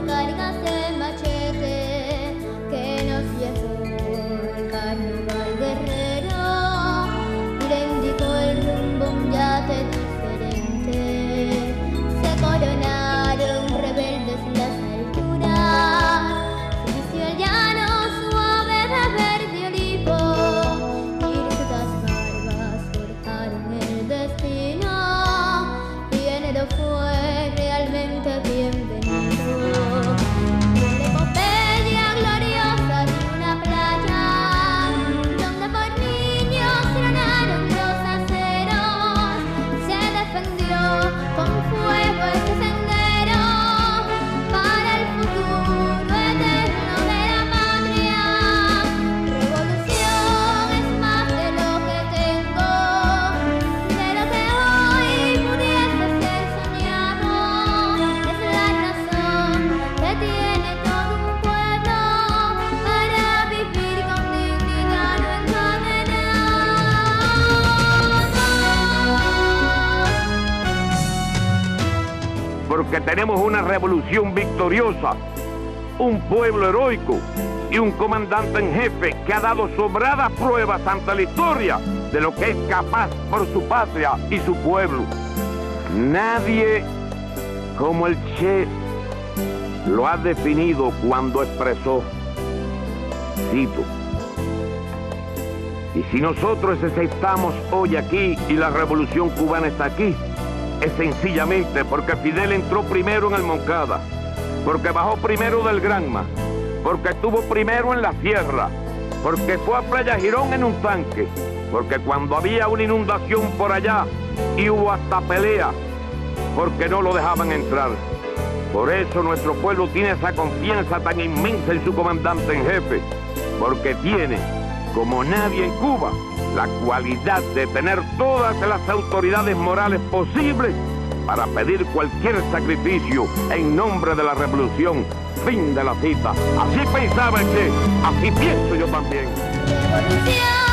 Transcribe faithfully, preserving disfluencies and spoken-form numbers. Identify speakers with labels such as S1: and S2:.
S1: cargas el machete que nos llevó el carnaval guerrero y le indicó el rumbo a un yate diferente. Se coronaron rebeldes en las alturas, se vistió el llano suave de verde olivo y rudas barbas forjaron el destino y enero fue realmente bienvenido. Una epopeya gloriosa de una playa donde por niños tronaron los aceros, se defendió con fuego ese sendero para el futuro eterno de la patria. Revolución es más de lo que tengo, de lo que hoy pudiese ser soñado. Es la razón que tiene todo un pueblo para vivir con dignidad no encadenado.
S2: Porque tenemos una revolución victoriosa, un pueblo heroico y un comandante en jefe que ha dado sobradas pruebas ante la historia de lo que es capaz por su patria y su pueblo. Nadie como el Che lo ha definido cuando expresó, cito: y si nosotros estamos hoy aquí y la revolución cubana está aquí, es sencillamente porque Fidel entró primero en el Moncada, porque bajó primero del Granma, porque estuvo primero en la sierra, porque fue a Playa Girón en un tanque, porque cuando había una inundación por allá y hubo hasta pelea, porque no lo dejaban entrar. Por eso nuestro pueblo tiene esa confianza tan inmensa en su comandante en jefe, porque tiene, como nadie en Cuba, la cualidad de tener todas las autoridades morales posibles para pedir cualquier sacrificio en nombre de la revolución. Fin de la cita. Así pensaba el Che, así pienso yo también.
S1: Revolución.